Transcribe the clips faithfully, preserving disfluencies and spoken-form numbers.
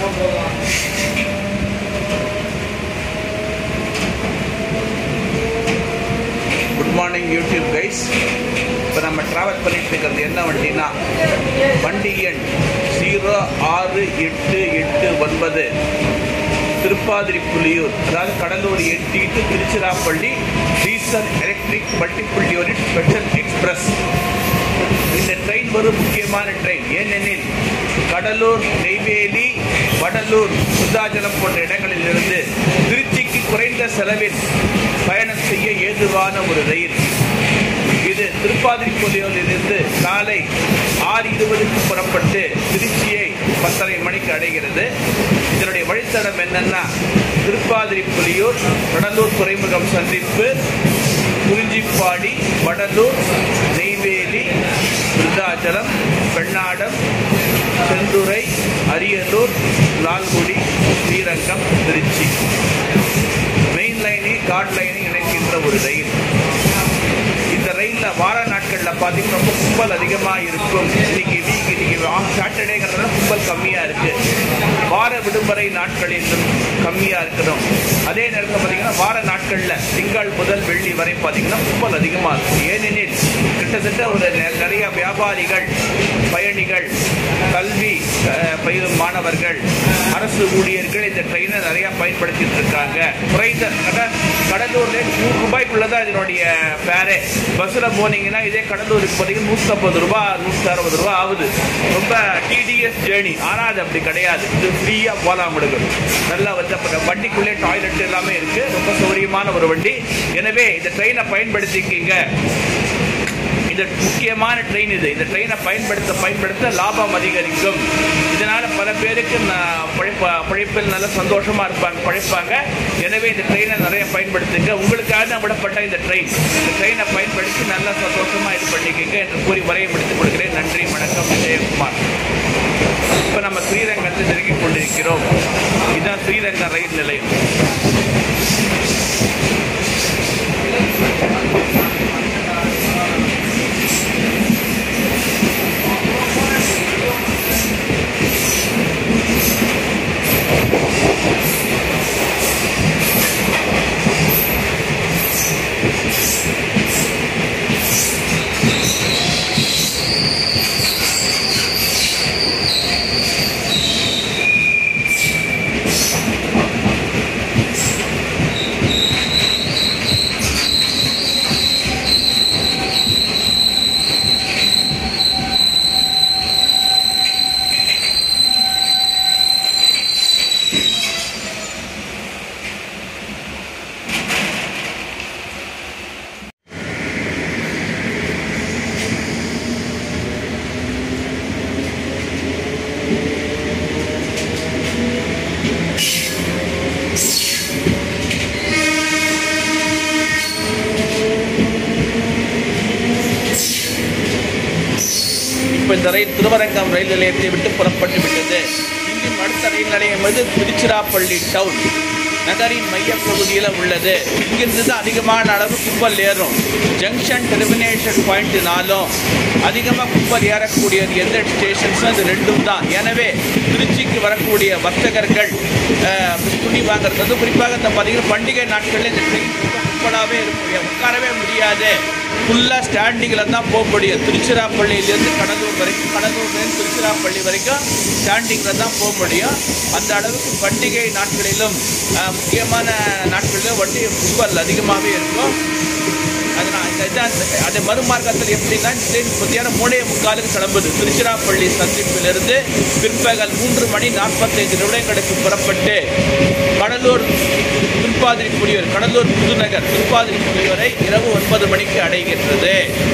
Good morning YouTube guys. இப்போ நம்ம travel பண்ணிட்டு இருக்கிறது என்ன வண்டினா வண்டி எண் ஜீரோ ஆறு எட்டு எட்டு ஒன்பது திருப்பாதிரிப்புலியூர், அதாவது கடலூர் எட்டு to Tiruchirappalli diesel electric multiple unit special express. இந்த ட்ரெயின் ஒரு முக்கியமான ட்ரெயின். ஏனெனில் கடலூர், நெய்வேலி, வடலூர், சுதாஜலம் போன்ற இடங்களில் இருந்து திருச்சிக்கு குறைந்த செலவில் பயணம் செய்ய ஏதுவான ஒரு ரயில். இது திருப்பாதிரிப்புலியூரில் இருந்து காலை ஆறு இருபதுக்கு புறப்பட்டு திருச்சியை பத்தரை மணிக்கு அடைகிறது. இதனுடைய வழித்தடம் என்னன்னா திருப்பாதிரிப்புலியூர், கடலூர் துறைமுகம் சந்திப்பு, குறிஞ்சிப்பாடி, வடலூர், நெய்வேலி, விருதாச்சலம், பெண்ணாடம், செந்துறை, அரியலூர், லால்குடி, ஸ்ரீரங்கம், திருச்சி. மெயின் லைனை கார்ட் லைனை இணைக்கின்ற ஒரு ரயில். இந்த ரயிலில் வார நாட்களில் பார்த்தீங்கன்னா ரொம்ப கும்பல் அதிகமாக இருக்கும். இன்னைக்கு வீக் இன்னைக்கு சாட்டர்டேங்கிறதுனால கும்பல் கம்மியாக இருக்கு. வார விடுமுறை நாட்களிலும் கம்மியாக இருக்கணும். அதே நேரத்தில் பார்த்தீங்கன்னா வார நாட்களில் திங்கள் முதல் வெள்ளி வரை பார்த்தீங்கன்னா கும்பல் அதிகமாக இருக்கும். ஏனெனில் கிட்டத்தட்ட ஒரு நிறைய வியாபாரிகள், பயணிகள், கல்வி பயிலும் மாணவர்கள், அரசு ஊழியர்கள் இந்த ட்ரெயினை நிறையா பயன்படுத்திட்டு இருக்காங்க. குறைந்த கடலூர்ல நூறு ரூபாய்க்குள்ளதான் இதனுடைய ஃபேரே. பஸ்ஸில் போனீங்கன்னா இதே கடலூருக்கு பார்த்தீங்கன்னா நூற்றி ஐம்பது ரூபா நூற்றி அறுபது ரூபா ஆகுது. ரொம்ப டிடிஎஸ் ஜேர்னி. ஆனால் அது அப்படி கிடையாது. இது ஃப்ரீயாக போகலாம். கொடுக்கும் நல்லா வந்து வண்டிக்குள்ளே டாய்லெட் எல்லாமே இருக்கு. ரொம்ப சௌகரியமான ஒரு வண்டி. எனவே இந்த ட்ரெயினை பயன்படுத்திக்கிங்க. இது முக்கியமான ட்ரெயின். இது இந்த ட்ரெயினை பயன்படுத்த பயன்படுத்த லாபம் அதிகரிக்கும். இதனால பல பேருக்கு பழைப்பில் நல்ல சந்தோஷமா இருப்பாங்க, பழைப்பாங்க. எனவே இந்த ட்ரெயினை நிறைய பயன்படுத்துங்க. உங்களுக்காக விடப்பட்ட இந்த ட்ரெயின் இந்த ட்ரெயினை பயன்படுத்தி நல்லா சந்தோஷமா இது பண்ணிக்கங்க என்று கூறி வரையை முடித்துக் கொடுக்கிறேன். நன்றி, வணக்கம். விஜயகுமார். இப்போ நம்ம ஸ்ரீரங்கத்தை நெருங்கி கொண்டிருக்கிறோம். இதுதான் ஸ்ரீரங்கம் ரயில் நிலையம். இந்த ரயில் திருவரங்கம் ரயில் நிலையத்தை விட்டு புறப்பட்டு விட்டது. இங்கும் அடுத்த ரயில் நிலையம் வந்து திருச்சிராப்பள்ளி டவுன் நகரின் மையப்பகுதியில் உள்ளது. இங்கிருந்து தான் அதிகமான அளவு கும்பல் ஏறும். ஜங்ஷன் டெர்மினேஷன் பாயிண்ட்னாலும் அதிகமாக கும்பல் ஏறக்கூடியது எந்த ஸ்டேஷன்ஸும் அது ரெண்டும் தான். எனவே திருச்சிக்கு வரக்கூடிய வர்த்தகர்கள் துணி வாங்குறது, குறிப்பாக இந்த பார்த்தீங்கன்னா பண்டிகை நாட்களில் இந்த ட்ரெயின் கும்பலாகவே இருக்கும். உட்காரவே முடியாது. ஃபுல்லாக ஸ்டாண்டிங்கில் தான் போக முடியும். திருச்சிராப்பள்ளியிலேருந்து கடலூர் வரைக்கும், கடலூர்லேருந்து திருச்சிராப்பள்ளி வரைக்கும் ஸ்டாண்டிங்கில் தான் போக முடியும். அந்த அளவுக்கு பண்டிகை நாட்களிலும் முக்கியமான நாட்களிலும் வண்டி கும்பல் அதிகமாகவே இருக்கும். அதனால் இதான் அது மறுமார்க்கத்தில் எப்படின்னா ட்ரெயின் மத்தியான மூணே முக்காலுக்கு கிளம்புது. திருச்சிராப்பள்ளி சந்திப்பிலிருந்து பிற்பகல் மூன்று மணி நாற்பத்தைந்து நிமிடங்களுக்கு புறப்பட்டு கடலூர் திருப்பாதிரிப்புலியூர், கடலூர் புதுநகர் திருப்பாதிரிப்புலியூரை இரவு ஒன்பது மணிக்கு அடைகின்றது.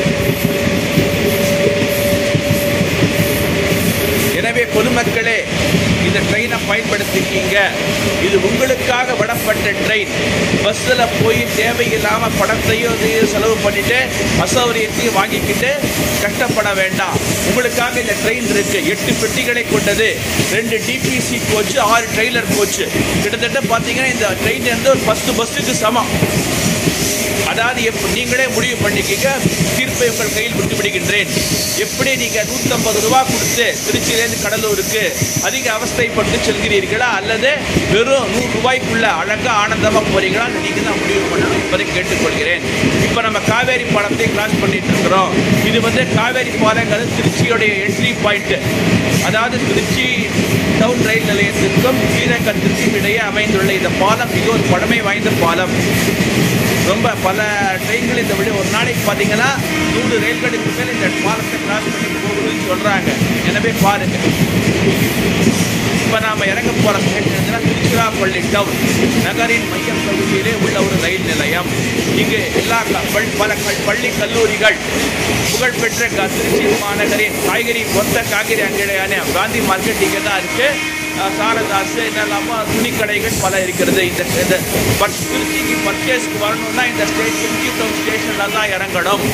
எனவே பொதுமக்களே இந்த ட்ரெயினை பயன்படுத்திக்கிங்க. இது உங்களுக்காக விடப்பட்ட ட்ரெயின். பஸ்ஸில் போய் தேவையில்லாமல் பணத்தையும் செலவு பண்ணிட்டு அசௌகரியத்தையும் வாங்கிக்கிட்டு கஷ்டப்பட வேண்டாம். உங்களுக்காக இந்த ட்ரெயின் இருக்கு. எட்டு பெட்டிகளை கொண்டது. ரெண்டு டிபிசி கோச்சு, ஆறு ட்ரெய்லர் கோச்சு. கிட்டத்தட்ட பார்த்தீங்கன்னா இந்த ட்ரெயின் வந்து ஒரு பத்து பஸ்ஸுக்கு சமம். அதாவது எப்போ நீங்களே முடிவு பண்ணிக்கிங்க, தீர்ப்பை உங்கள் கையில் விட்டு விடுகின்றேன். எப்படி நீங்கள் நூற்றம்பது ரூபா கொடுத்து திருச்சியிலேருந்து கடலூருக்கு அதிக அவஸ்தைப்பட்டு செல்கிறீர்களா, அல்லது வெறும் நூறு ரூபாய்க்குள்ள அழகாக ஆனந்தமாக போறீங்களா, நீங்கள் தான் முடிவு பண்ணணும் என்பதை கேட்டுக்கொள்கிறேன். இப்போ நம்ம காவேரி பாலத்தை கிராஸ் பண்ணிட்டு இருக்கிறோம். இது வந்து காவேரி பாலங்கிறது திருச்சியோடைய என்ட்ரி பாயிண்ட். அதாவது திருச்சி டவுன் ரயில் நிலையத்திற்கும் ஸ்ரீரங்கத்திற்கும் இடையே அமைந்துள்ள இந்த பாலம் மிக ஒரு பழமை வாய்ந்த பாலம். ரொம்ப பல ட்ரெயின்கள் இந்த வழி ஒரு நாளைக்கு பார்த்தீங்கன்னா நூறு ரயில்களுக்கு மேல் இந்த பாலத்தை கிராஸ் பண்ணி போகுதுன்னு சொல்கிறாங்க. எனவே பாருங்க, இப்போ நாம் இறங்க போகிற ஸ்டேஷன் திருச்சிராப்பள்ளி டவுன் நகரின் மையம் பகுதியிலே உள்ள ஒரு ரயில் நிலையம். இங்கு எல்லா பல பள்ளி கல்லூரிகள், புகழ்பெற்ற திருச்சி மாநகரின் காய்கறி மொத்த காய்கறி அங்கடையான காந்தி மார்க்கெட் இங்கே தான் இருக்குது. சாரதாஸ் என்னெல்லாமோ துணிக்கடைகள் பல இருக்கிறது. இந்த திருச்சிக்கு பர்ச்சேஸ்க்கு வரணும்னா இந்த ஸ்டேஷன் டவுன் ஸ்டேஷனில் தான் இறங்கணும்.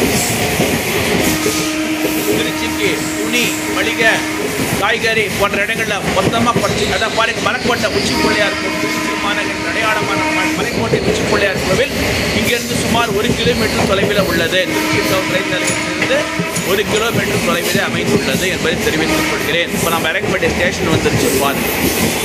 திருச்சிக்கு துணி, மளிகை, காய்கறி போன்ற இடங்களில் மொத்தமாக பறிச்சு அதான் பாருங்க. மலைக்கோட்டை உச்சி பிள்ளையார் கோவில், திருச்சி மாநகரின் அடையாளமான மலைக்கோட்டை உச்சி பிள்ளையார் கோவில் இங்கிருந்து சுமார் ஒரு கிலோமீட்டர் தொலைவில் உள்ளது. திருச்சி டவுன் ரயில் நிலையத்திலிருந்து ஒரு கிலோமீட்டர் தொலைவிலே அமைந்துள்ளது என்பதை தெரிவித்துக் கொள்கிறேன். இப்போ நம்ம இறங்க வேண்டிய ஸ்டேஷன் வந்துருச்சு பாருங்க.